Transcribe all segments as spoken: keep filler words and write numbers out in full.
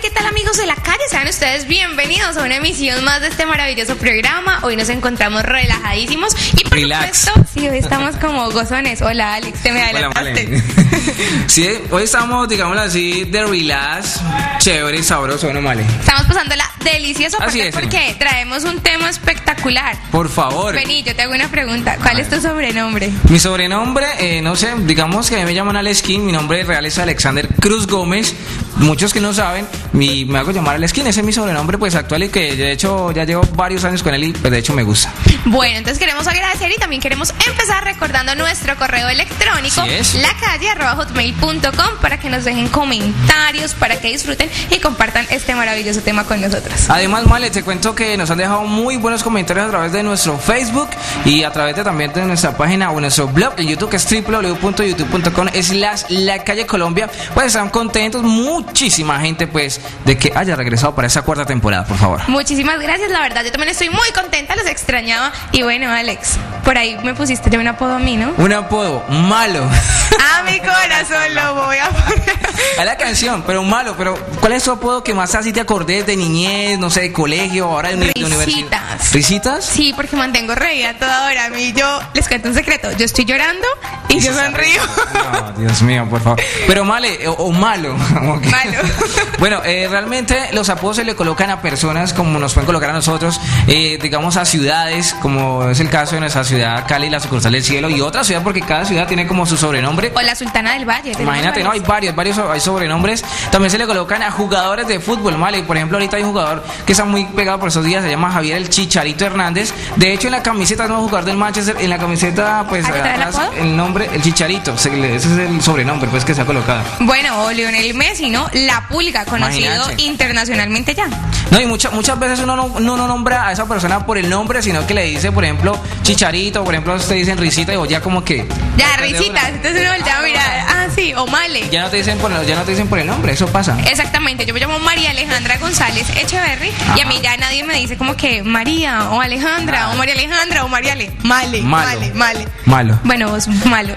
¿qué tal amigos de la calle? Sean ustedes bienvenidos a una emisión más de este maravilloso programa. Hoy nos encontramos relajadísimos y por Relax. supuesto, sí, hoy estamos como gozones. Hola Alex, te me adelantaste. Hola, vale. Sí, hoy estamos, digámoslo así, de relax, chévere, sabroso, ¿no, Male? Estamos pasándola delicioso Así es, porque traemos un tema espectacular. Por favor. Vení, yo te hago una pregunta. ¿Cuál es tu sobrenombre? Mi sobrenombre, eh, no sé, digamos que a mí me llaman Aleskin, mi nombre real es Alexander Cruz Gómez. Muchos que no saben, mi, me hago llamar Aleskin, ese es mi sobrenombre pues actual y que de hecho ya llevo varios años con él y pues de hecho me gusta. Bueno, entonces queremos agradecer y también queremos empezar recordando nuestro correo electrónico, lacalle arroba hotmail punto com, para que nos dejen comentarios, para que disfruten y compartan este maravilloso tema con nosotros. Además, Male, te cuento que nos han dejado muy buenos comentarios a través de nuestro Facebook y a través de también de nuestra página o nuestro blog en YouTube, que es doble u doble u doble u punto youtube punto com slash la calle Colombia. Pues están contentos, muchísima gente pues de que haya regresado para esa cuarta temporada, por favor. Muchísimas gracias, la verdad, yo también estoy muy contenta, los extrañaba. Y bueno, Alex, por ahí me pusiste ya un apodo a mí, ¿no? Un apodo, malo. A mi corazón lo voy a poner. Es la canción, pero malo. Pero ¿cuál es tu apodo que más así te acordés de niñez, no sé, de colegio, ahora de, uni- de universidad? Risitas. ¿Risitas? Sí, porque mantengo reída a toda hora. A mí yo les cuento un secreto, yo estoy llorando y yo sonrío. No, Dios mío, por favor. Pero male o, o malo. Okay. Malo. Bueno, eh, realmente los apodos se le colocan a personas como nos pueden colocar a nosotros, eh, digamos a ciudades, como es el caso de nuestra ciudad Cali, la sucursal del cielo, y otra ciudad porque cada ciudad tiene como su sobrenombre. O la Sultana del Valle. Imagínate, no, hay varios, varios hay sobrenombres. También se le colocan a jugadores de fútbol, Male. Por ejemplo, ahorita hay un jugador que está muy pegado por esos días, se llama Javier el Chicharito Hernández. De hecho, en la camiseta, no jugador del Manchester, en la camiseta, pues, atrás, el nombre, el Chicharito, ese es el sobrenombre, pues, que se ha colocado. Bueno, o Lionel Messi, ¿no? La Pulga, conocido Imagínate. internacionalmente ya. No, y muchas muchas veces uno no, no, no nombra a esa persona por el nombre, sino que le dice, por ejemplo, Chicharito, por ejemplo, usted dicen Risita, o ya como que... Ya, Risitas, entonces uno voltea a mirar, ah, sí, o Male. Ya no te dicen por, ya no te dicen por el nombre, eso pasa. Exactamente, yo me llamo María Alejandra González Echeverry. Ajá. Y a mí ya nadie me dice como que María, o Alejandra, ah. o María Alejandra, o Mariale. Male, malo. Male, Male. Malo. Bueno, vos, malo.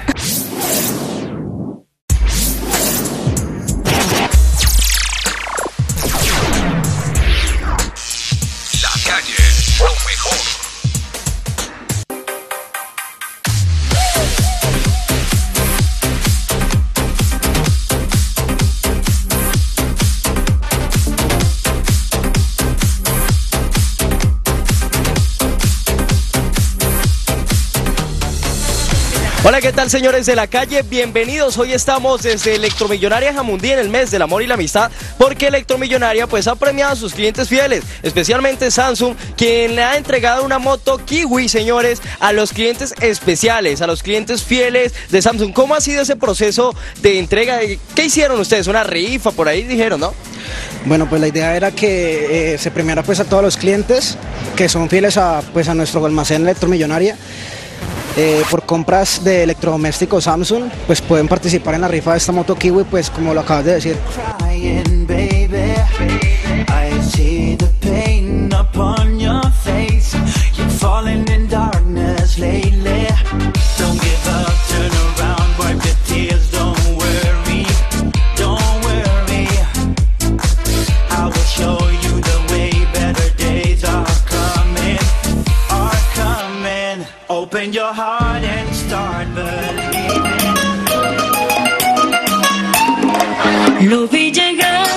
Hola, ¿qué tal, señores de la calle? Bienvenidos. Hoy estamos desde Electromillonaria Jamundí en el mes del amor y la amistad, porque Electromillonaria pues ha premiado a sus clientes fieles, especialmente Samsung, quien le ha entregado una moto Kiwi, señores, a los clientes especiales, a los clientes fieles de Samsung. ¿Cómo ha sido ese proceso de entrega? ¿Qué hicieron ustedes? Una rifa, por ahí dijeron, ¿no? Bueno, pues la idea era que eh, se premiara pues a todos los clientes que son fieles a, pues, a nuestro almacén Electromillonaria. Eh, por compras de electrodomésticos Samsung, pues pueden participar en la rifa de esta moto Kiwi, pues como lo acabas de decir. Open your heart and start believing. Lo vi llegar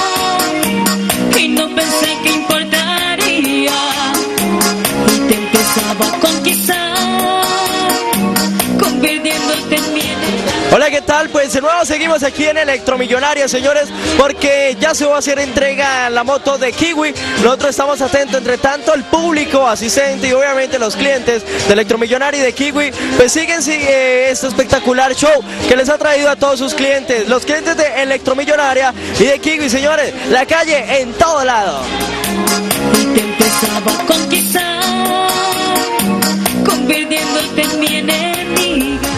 y no pensé que importaría, y te empezaba a conquistar, convirtiéndote en mi enemigo. Hola, ¿qué tal? Pues de nuevo seguimos aquí en Electromillonaria, señores, porque ya se va a hacer entrega en la moto de Kiwi. Nosotros estamos atentos, entre tanto el público asistente y obviamente los clientes de Electromillonaria y de Kiwi, pues siguen sigue este espectacular show que les ha traído a todos sus clientes, los clientes de Electromillonaria y de Kiwi, señores, la calle en todo lado. Y te empezaba a conquistar, convirtiéndote en mi enemiga.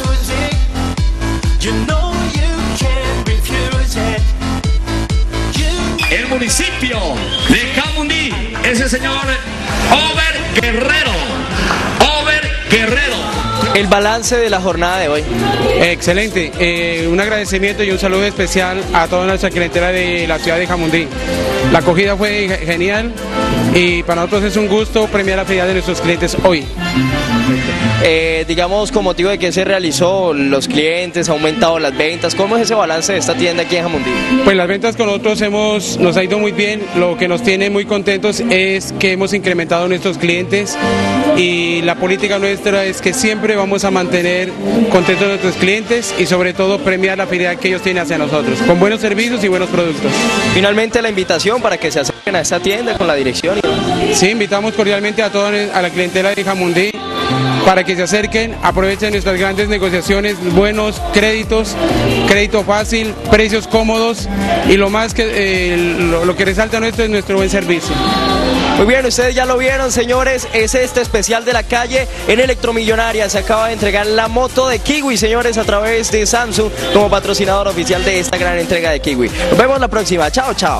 El municipio de Jamundí es el señor Over Guerrero. Over Guerrero. El balance de la jornada de hoy. Excelente, eh, un agradecimiento y un saludo especial a toda nuestra clientela de la ciudad de Jamundí. La acogida fue genial y para nosotros es un gusto premiar la fidelidad de nuestros clientes hoy. Eh, digamos, con motivo de que se realizó, los clientes, ha aumentado las ventas, ¿cómo es ese balance de esta tienda aquí en Jamundí? Pues las ventas con nosotros hemos, nos ha ido muy bien, lo que nos tiene muy contentos es que hemos incrementado nuestros clientes y la política nuestra es que siempre vamos a mantener contentos a nuestros clientes y sobre todo premiar la fidelidad que ellos tienen hacia nosotros, con buenos servicios y buenos productos. Finalmente la invitación para que se acerquen a esta tienda con la dirección. Sí, invitamos cordialmente a toda a la clientela de Jamundí para que se acerquen, aprovechen nuestras grandes negociaciones, buenos créditos, crédito fácil, precios cómodos y lo más que eh, lo, lo que resalta nuestro es nuestro buen servicio. Muy bien, ustedes ya lo vieron, señores, es este especial de la calle en Electromillonaria. Se acaba de entregar la moto de Kiwi, señores, a través de Samsung como patrocinador oficial de esta gran entrega de Kiwi. Nos vemos la próxima, chao, chao.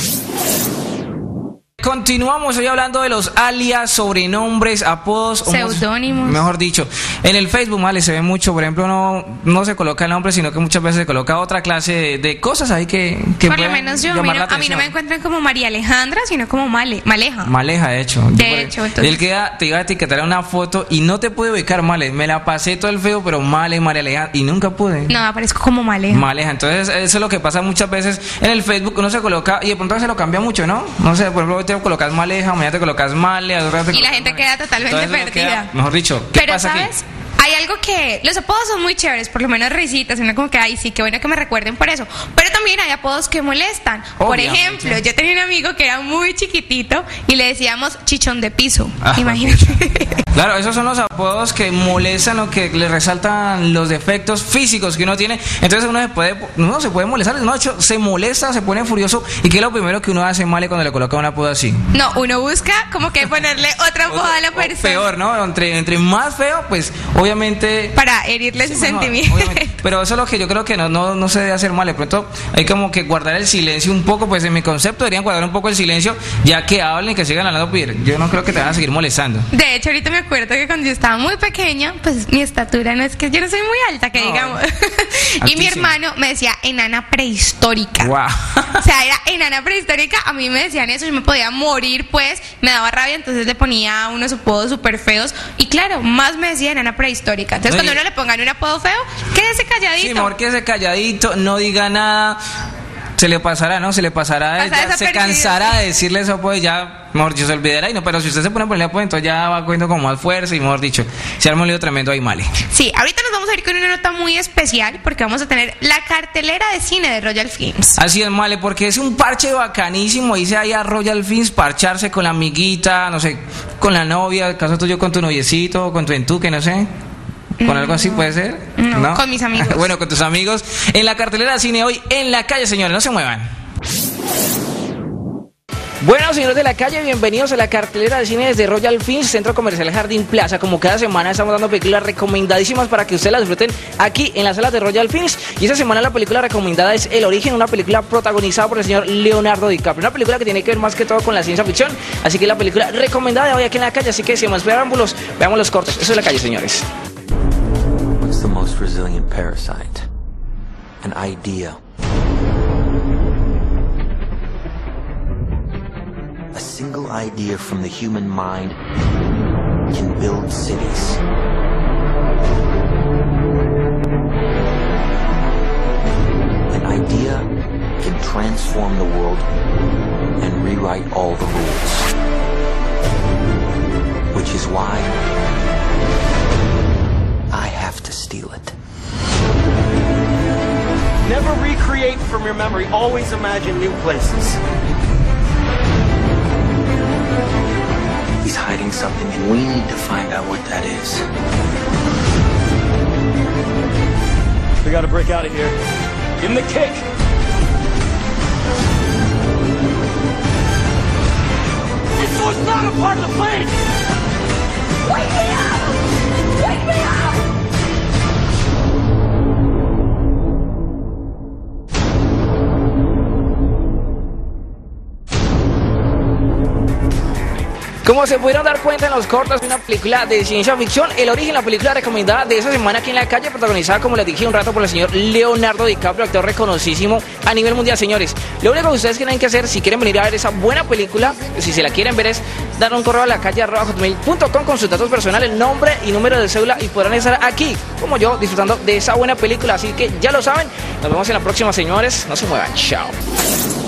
Continuamos hoy hablando de los alias, sobrenombres, apodos, seudónimos. Mejor dicho, en el Facebook, vale, se ve mucho, por ejemplo, no, no se coloca el nombre, sino que muchas veces se coloca otra clase de, de cosas ahí que, que por lo menos yo, a mí, no, a mí no me encuentran como María Alejandra, sino como Male, Maleja. Maleja, de hecho. De yo, hecho, entonces. Él queda, te iba a etiquetar una foto y no te pude ubicar, Male, me la pasé todo el feo, pero Male, María Alejandra, y nunca pude. No, aparezco como Maleja. Maleja, entonces eso es lo que pasa muchas veces en el Facebook, uno se coloca, y de pronto se lo cambia mucho, ¿no? No sé, por ejemplo, te colocas Maleja, mañana te colocas Male, a otra te y la gente queda totalmente perdida. Queda, mejor dicho, ¿qué pero pasa ¿sabes? aquí? Hay algo que los apodos son muy chéveres, por lo menos risitas, sino como que ay sí, qué bueno que me recuerden por eso. Pero también hay apodos que molestan. Por Obviamente. ejemplo, yo tenía un amigo que era muy chiquitito y le decíamos chichón de piso. Ah, imagínate. Claro, esos son los apodos que molestan o que le resaltan los defectos físicos que uno tiene. Entonces uno se puede, uno se puede molestar, no, de hecho, se molesta, se pone furioso. ¿Y qué es lo primero que uno hace mal cuando le coloca un apodo así? No, uno busca como que ponerle otro apodo a la persona. Peor, ¿no? Entre, entre más feo, pues obviamente para herirle sí, sus sentimientos. Pero eso es lo que yo creo que no, no, no se debe hacer mal. De pronto hay como que guardar el silencio un poco, pues en mi concepto deberían guardar un poco el silencio, ya que hablen y que sigan hablando. Yo no creo que te van a seguir molestando. De hecho, ahorita me acuerdo que cuando yo estaba muy pequeña, pues mi estatura no es que yo no soy muy alta, que no, digamos. Y mi hermano me decía enana prehistórica. Wow. O sea, era enana prehistórica. A mí me decían eso, yo me podía morir, pues me daba rabia, entonces le ponía unos apodos súper feos. Y claro, más me decía enana prehistórica. Entonces, cuando uno le pongan un apodo feo, quédese calladito. Sí, mejor quédese calladito, no diga nada. Se le pasará, ¿no? Se le pasará, ya se cansará de decirle eso, pues ya, mejor dicho, se olvidará. Y no, pero si usted se pone a ponerle apodo, entonces ya va cogiendo como más fuerza y, mejor dicho, se arma un lío tremendo ahí, Male. Sí, ahorita nos vamos a ir con una nota muy especial porque vamos a tener la cartelera de cine de Royal Films. Así es, Male, porque es un parche bacanísimo. Dice ahí a Royal Films, parcharse con la amiguita, no sé, con la novia, el caso tuyo con tu noviecito, con tu entuque, no sé. ¿Con algo así puede ser? No, ¿no? Con mis amigos. Bueno, con tus amigos. En la cartelera de cine hoy, en la calle, señores, no se muevan. Bueno, señores de la calle, bienvenidos a la cartelera de cine desde Royal Films, Centro Comercial Jardín Plaza. Como cada semana estamos dando películas recomendadísimas para que ustedes las disfruten aquí en las salas de Royal Films. Y esta semana la película recomendada es El Origen, una película protagonizada por el señor Leonardo DiCaprio. Una película que tiene que ver más que todo con la ciencia ficción. Así que la película recomendada de hoy aquí en la calle. Así que sin más preámbulos, veamos los cortos. Eso es la calle, señores. What's the most resilient parasite? An idea. A single idea from the human mind can build cities. An idea can transform the world and rewrite all the rules. Which is why I have to steal it. Never recreate from your memory. Always imagine new places. He's hiding something, and we need to find out what that is. We gotta break out of here. Give him the kick! This was not a part of the plan! Wake me up! Wake me up! Como se pudieron dar cuenta en los cortos de una película de ciencia ficción, El Origen, la película recomendada de esta semana aquí en la calle, protagonizada, como les dije un rato, por el señor Leonardo DiCaprio, actor reconocidísimo a nivel mundial, señores. Lo único que ustedes tienen que hacer, si quieren venir a ver esa buena película, si se la quieren ver, es dar un correo a la calle arroba hotmail punto com con sus datos personales, nombre y número de cédula, y podrán estar aquí, como yo, disfrutando de esa buena película. Así que ya lo saben, nos vemos en la próxima, señores. No se muevan, chao.